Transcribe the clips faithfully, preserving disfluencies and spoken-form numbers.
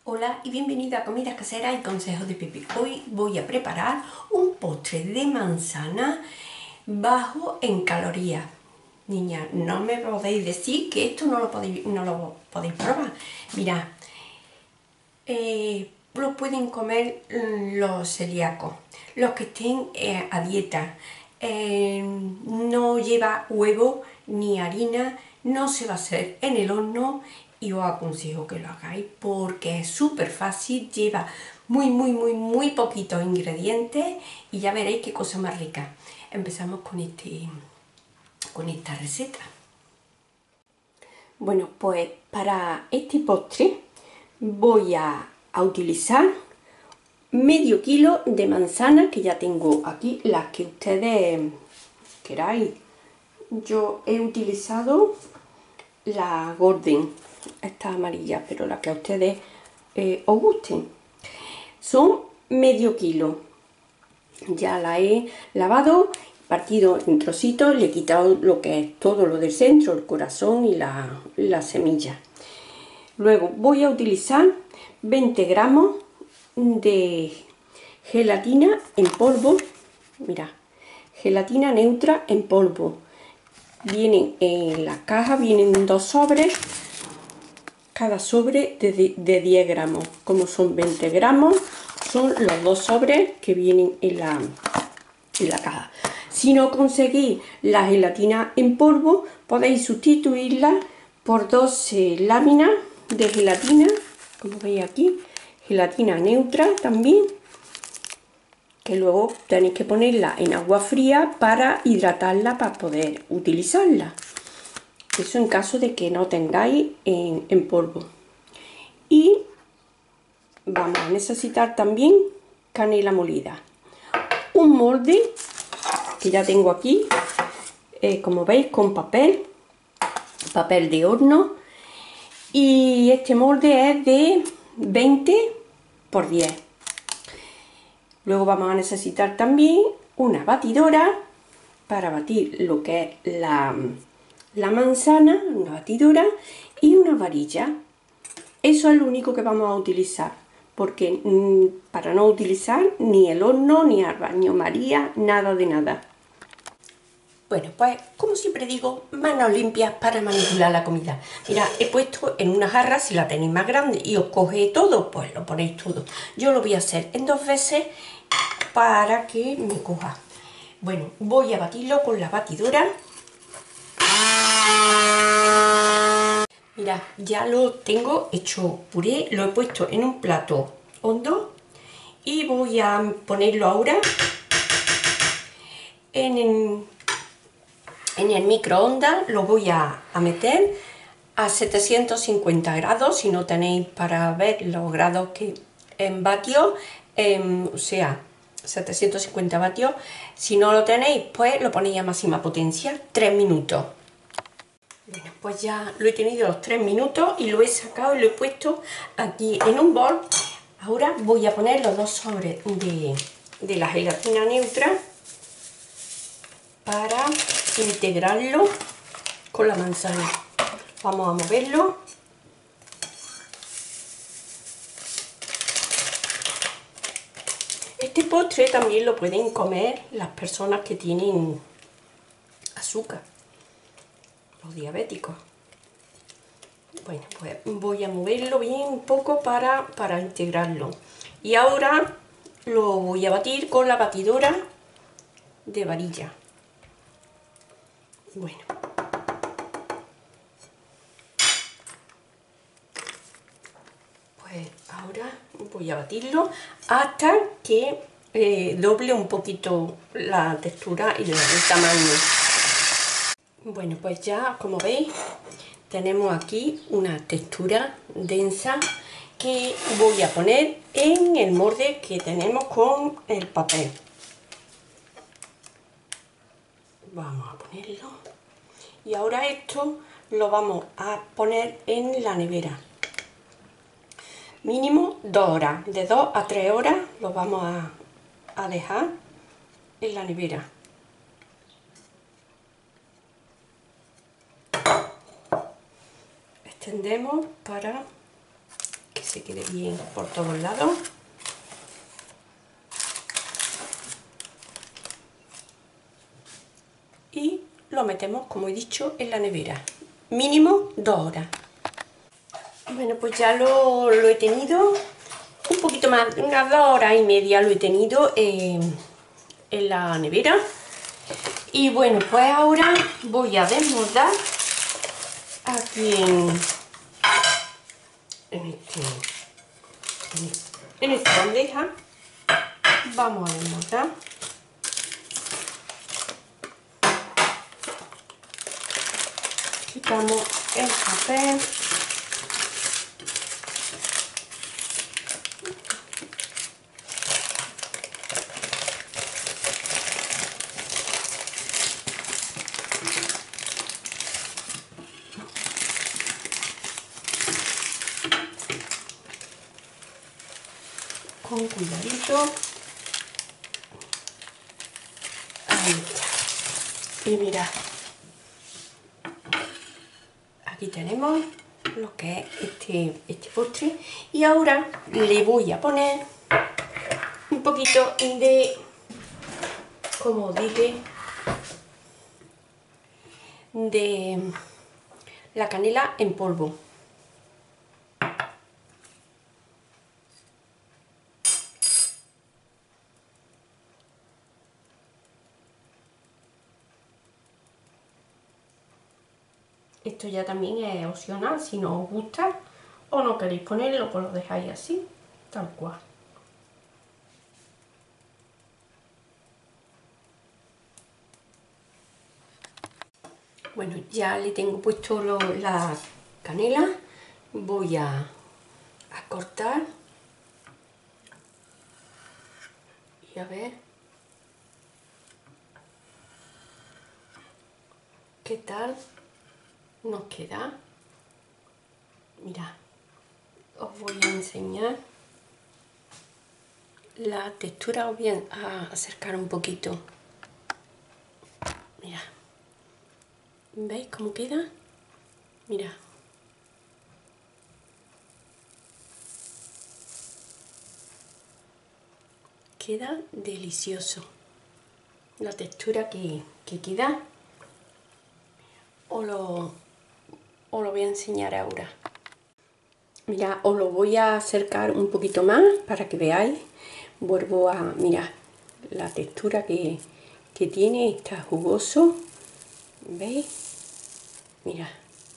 Hola y bienvenida a Comidas Caseras y Consejos de Pepe. Hoy voy a preparar un postre de manzana bajo en calorías. Niñas, no me podéis decir que esto no lo podéis, no lo podéis probar. Mirad, eh, lo pueden comer los celíacos, los que estén eh, a dieta. Eh, no lleva huevo ni harina, no se va a hacer en el horno y os aconsejo que lo hagáis porque es súper fácil, lleva muy muy muy muy poquitos ingredientes y ya veréis qué cosa más rica. Empezamos con, este, con esta receta. Bueno, pues para este postre voy a, a utilizar medio kilo de manzana, que ya tengo aquí las que ustedes queráis. Yo he utilizado la Golden, esta amarilla, pero la que a ustedes eh, os gusten. Son medio kilo. Ya la he lavado, partido en trocitos, le he quitado lo que es todo lo del centro, el corazón y la, la semilla. Luego voy a utilizar veinte gramos de gelatina en polvo. Mira, gelatina neutra en polvo. Vienen en la caja, vienen dos sobres, cada sobre de, de diez gramos. Como son veinte gramos, son los dos sobres que vienen en la, en la caja. Si no conseguís la gelatina en polvo, podéis sustituirla por doce láminas de gelatina, como veis aquí, gelatina neutra también, que luego tenéis que ponerla en agua fría para hidratarla para poder utilizarla. Eso en caso de que no tengáis en, en polvo. Y vamos a necesitar también canela molida. Un molde que ya tengo aquí, eh, como veis, con papel, papel de horno. Y este molde es de veinte por diez. Luego vamos a necesitar también una batidora para batir lo que es la, la manzana, una batidora y una varilla. Eso es lo único que vamos a utilizar, porque mmm, para no utilizar ni el horno, ni el baño María, nada de nada. Bueno, pues como siempre digo, manos limpias para manipular la comida. Mira, he puesto en una jarra, si la tenéis más grande y os coge todo, pues lo ponéis todo. Yo lo voy a hacer en dos veces para que me coja. Bueno, voy a batirlo con la batidora. Mira, ya lo tengo hecho puré, lo he puesto en un plato hondo y voy a ponerlo ahora en el, en el microondas. Lo voy a, a meter a setecientos cincuenta grados, si no tenéis para ver los grados que en vatios, eh, o sea, setecientos cincuenta vatios. Si no lo tenéis, pues lo ponéis a máxima potencia, tres minutos. Bueno, pues ya lo he tenido los tres minutos y lo he sacado y lo he puesto aquí en un bol. Ahora voy a poner los dos sobres de, de la gelatina neutra para integrarlo con la manzana. Vamos a moverlo. Este postre también lo pueden comer las personas que tienen azúcar, los diabéticos. Bueno, pues voy a moverlo bien un poco para, para integrarlo. Y ahora lo voy a batir con la batidora de varilla. Bueno. Pues ahora voy a batirlo hasta que eh, doble un poquito la textura y el tamaño. Bueno, pues ya, como veis, tenemos aquí una textura densa que voy a poner en el molde que tenemos con el papel. Vamos a ponerlo. Y ahora esto lo vamos a poner en la nevera. Mínimo dos horas. De dos a tres horas lo vamos a, a dejar en la nevera. Extendemos para que se quede bien por todos lados. Y lo metemos, como he dicho, en la nevera. Mínimo dos horas. Bueno, pues ya lo, lo he tenido un poquito más, unas dos horas y media lo he tenido eh, en la nevera. Y bueno, pues ahora voy a desmoldar aquí en, en, este, en, en esta bandeja. Vamos a desmoldar. Quitamos el papel. Con cuidadito. Ahí está. Y mira, aquí tenemos lo que es este, este postre. Y ahora le voy a poner un poquito de, como dije, de la canela en polvo. Esto ya también es opcional, si no os gusta o no queréis ponerlo, pues lo dejáis así, tal cual. Bueno, ya le tengo puesto lo, la canela, voy a, a cortar y a ver qué tal nos queda. Mirad, os voy a enseñar la textura, os voy a acercar un poquito. Mirad, ¿veis cómo queda? Mirad. Queda delicioso. La textura que, que queda, os lo, os lo voy a enseñar ahora. Mira, os lo voy a acercar un poquito más para que veáis. Vuelvo a mirar la textura que, que tiene, está jugoso. ¿Veis? Mira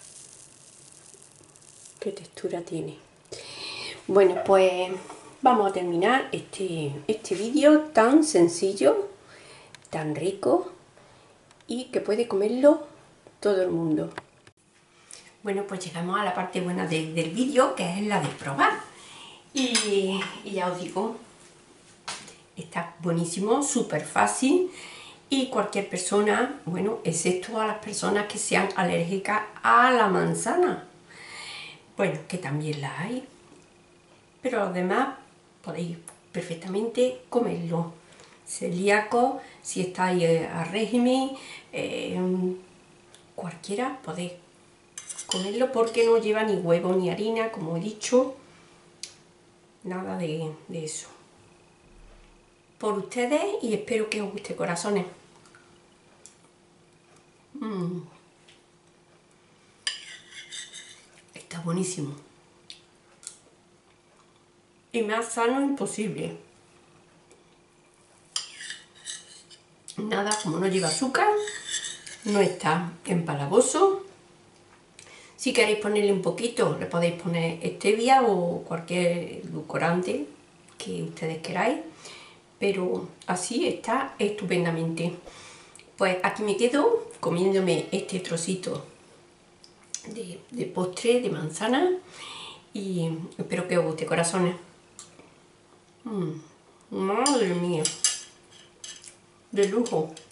qué textura tiene. Bueno, pues vamos a terminar este, este vídeo tan sencillo, tan rico y que puede comerlo todo el mundo. Bueno, pues llegamos a la parte buena de, del vídeo, que es la de probar. Y, y ya os digo, está buenísimo, súper fácil. Y cualquier persona, bueno, excepto a las personas que sean alérgicas a la manzana. Bueno, que también la hay. Pero los demás podéis perfectamente comerlo. Celíaco, si estáis a régimen, eh, cualquiera podéis comerlo porque no lleva ni huevo ni harina, como he dicho, nada de, de eso. Por ustedes y espero que os guste, corazones. Mm. Está buenísimo. Y más sano imposible. Nada, como no lleva azúcar, no está empalagoso. Si queréis ponerle un poquito, le podéis poner stevia o cualquier edulcorante que ustedes queráis, pero así está estupendamente. Pues aquí me quedo comiéndome este trocito de, de postre de manzana y espero que os guste, corazones. Mm, madre mía, de lujo.